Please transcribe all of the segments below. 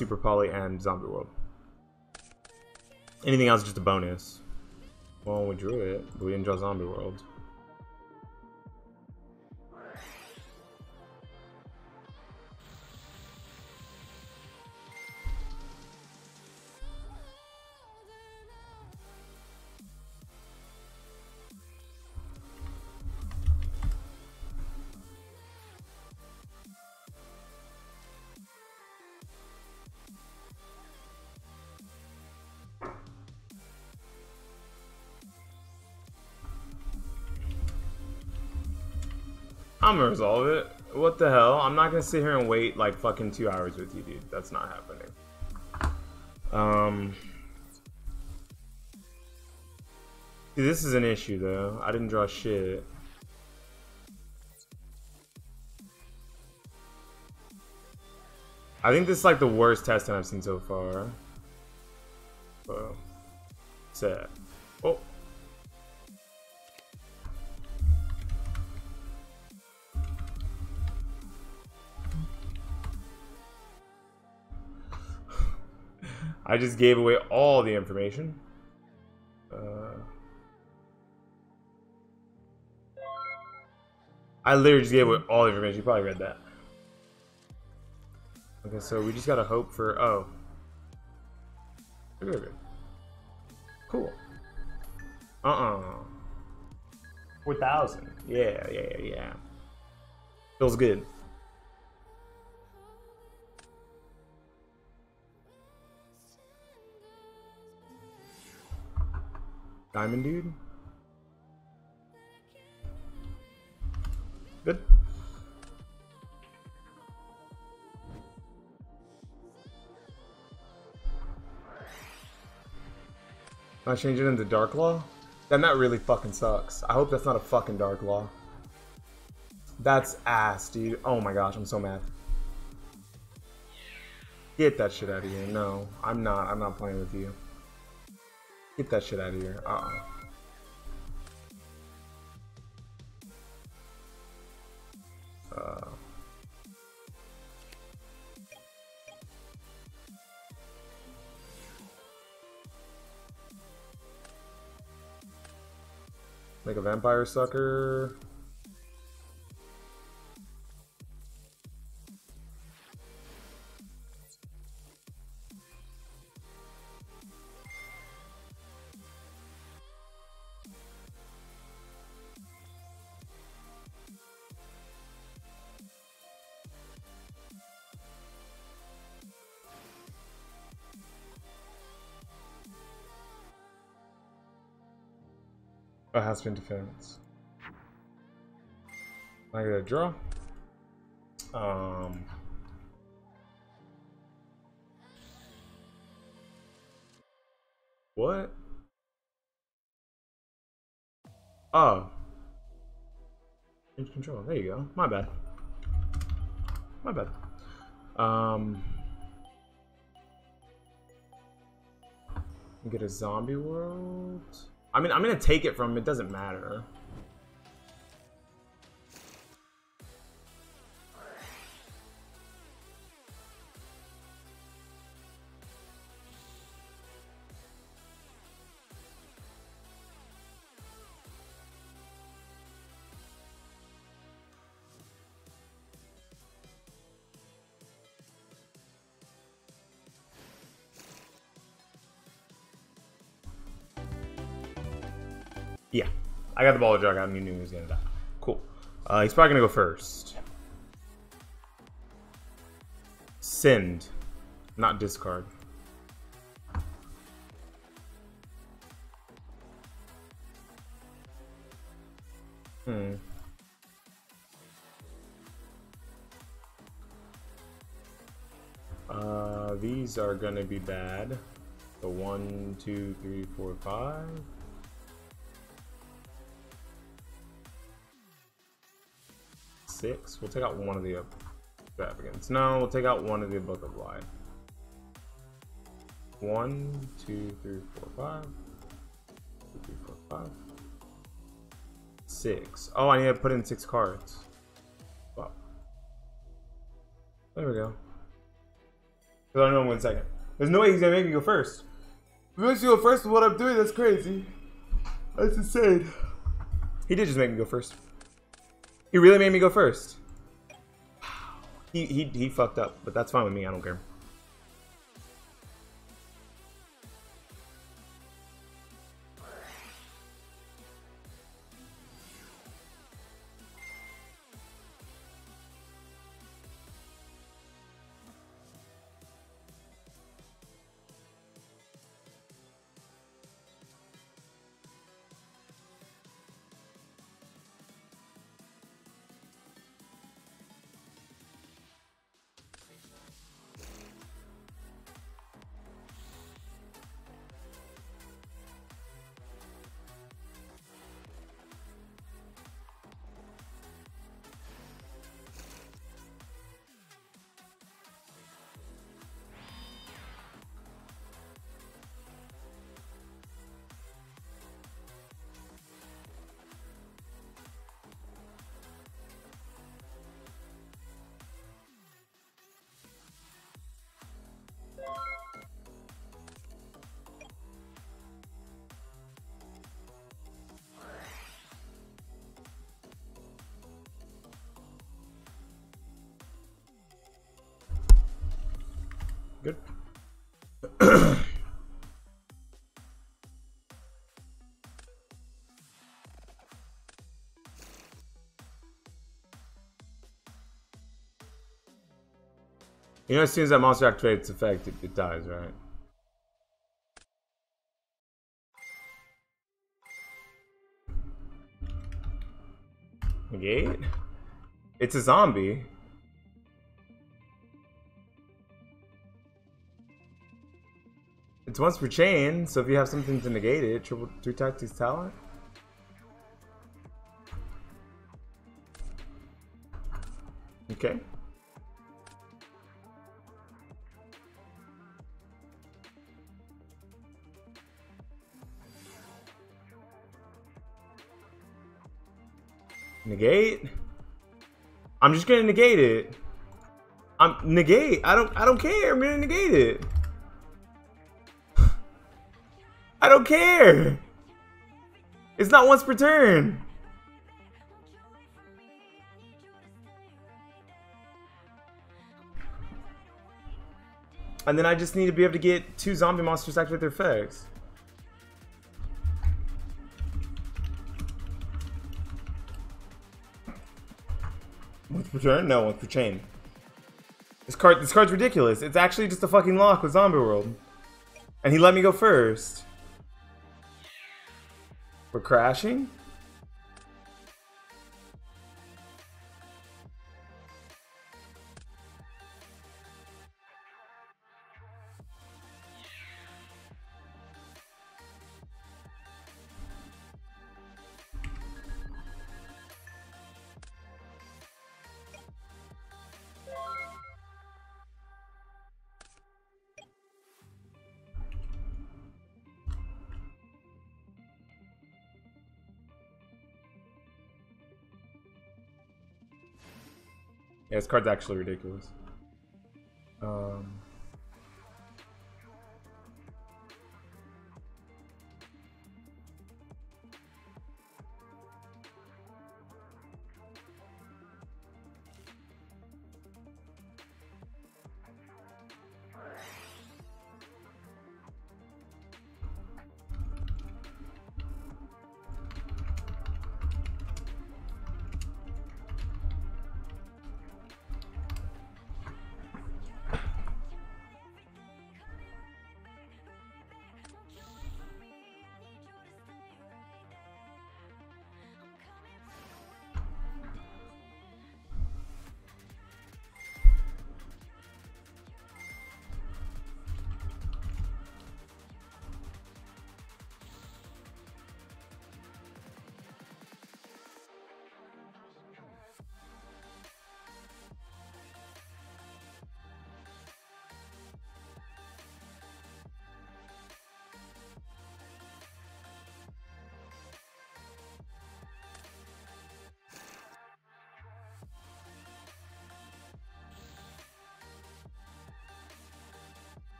Super Poly and Zombie World. Anything else is just a bonus. Well, we drew it, but we didn't draw Zombie World. I'm gonna resolve it. What the hell? I'm not gonna sit here and wait like fucking 2 hours with you, dude. That's not happening. See, this is an issue though. I didn't draw shit. I think this is like the worst testing I've seen so far. Whoa. Set. Oh. I just gave away all the information. I literally just gave away all the information. You probably read that. Okay, so we just gotta hope for. Oh. Okay. Cool. 4,000. Yeah. Feels good. Diamond dude. Good. Can I change it into Dark Law? Then that really fucking sucks. I hope that's not a fucking Dark Law. That's ass, dude. Oh my gosh, I'm so mad. Get that shit out of here. No, I'm not. I'm not playing with you. Get that shit out of here. Make a vampire sucker. It has to be interference. I gotta draw. What? Oh. Change control. There you go. My bad. My bad. Get a zombie world. I mean, I'm gonna take it from him. It doesn't matter. Yeah, I got the ball of drug. I knew he was gonna die. Cool. He's probably gonna go first. Send, not discard. These are gonna be bad. So 1, 2, 3, 4, 5. 6. We'll take out one of the extravagance. No, we'll take out one of the book of life. 1, 2, 3, 4, 5. 2, 3, 4, 5. 6. Oh, I need to put in 6 cards. Wow. There we go. Because I know I'm going second. There's no way he's gonna make me go first. If he makes me go first with what I'm doing, that's crazy. That's insane. He did just make me go first. He really made me go first. He fucked up, but that's fine with me. I don't care. Good. You know, as soon as that monster activates its effect, it dies, right? Negate? It's a zombie. It's once per chain, so if you have something to negate it, triple 2 tactics talent. Okay. Negate? I'm just gonna negate it. Negate. I don't care. I'm gonna negate it. I don't care. It's not once per turn. And then I just need to be able to get 2 zombie monsters to activate their effects. Once per turn? No, once per chain. This card's ridiculous. It's actually just a fucking lock with Zombie World. And he let me go first. We're crashing? Yeah, this card's actually ridiculous.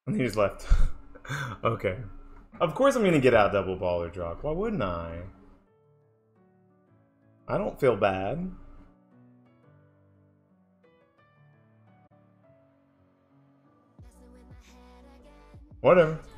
And he just left. Okay. Of course I'm gonna get out double baller draw. Why wouldn't I? I don't feel bad. Whatever.